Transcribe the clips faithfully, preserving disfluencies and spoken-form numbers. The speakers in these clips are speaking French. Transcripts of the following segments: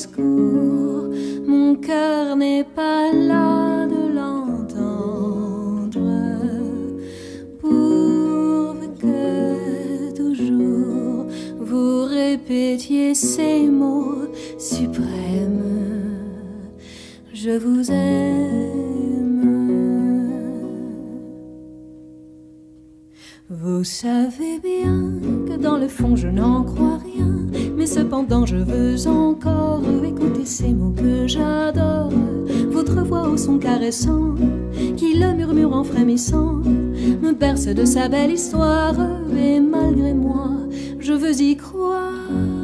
discours, mon cœur n'est pas là de l'entendre. Pourvu que toujours vous répétiez ces mots suprêmes: je vous aime. Vous savez bien que dans le fond je n'en crois rien, mais cependant je veux encore écouter ces mots que j'adore. Votre voix au son caressant, qui le murmure en frémissant, me berce de sa belle histoire, et malgré moi je veux y croire.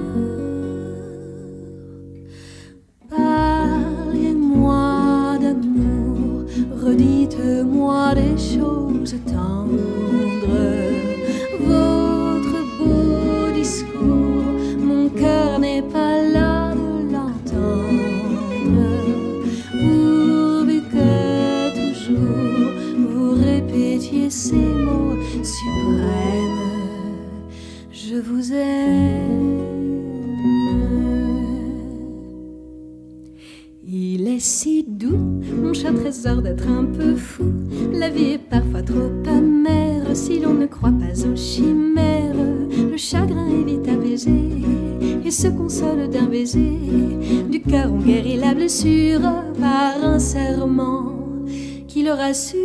Parlez-moi d'amour, redites-moi des choses tendres. Votre beau discours, mon cœur n'est pas là de l'entendre. Pourvu que toujours vous répétiez ces mots suprêmes: je vous aime. Il est si doux, mon cher trésor, d'être un peu fou. La vie est parfois trop amère si l'on ne croit pas aux chimères. Le chagrin est vite apaisé et se console d'un baiser. Du cœur on guérit la blessure par un serment qui le rassure.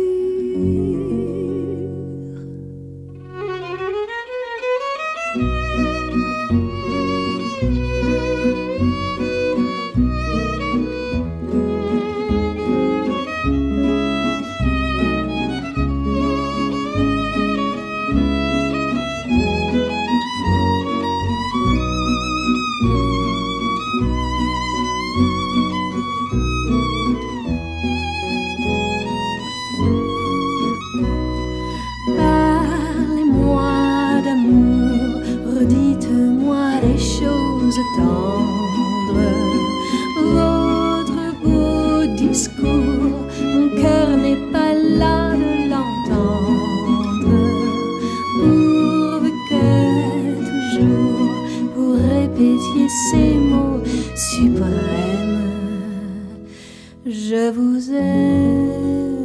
Dites-moi des choses tendres. Votre beau discours, mon cœur n'est pas là de l'entendre. Pourvu que toujours vous répétiez ces mots suprêmes: je vous aime.